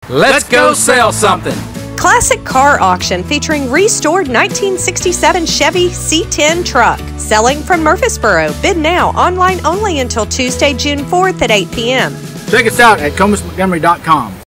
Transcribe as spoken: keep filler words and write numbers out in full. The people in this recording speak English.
Let's go sell something. Classic car auction featuring restored nineteen sixty-seven Chevy C ten truck. Selling from Murfreesboro. Bid now. Online only until Tuesday, June fourth at eight p m Check us out at comus montgomery dot com.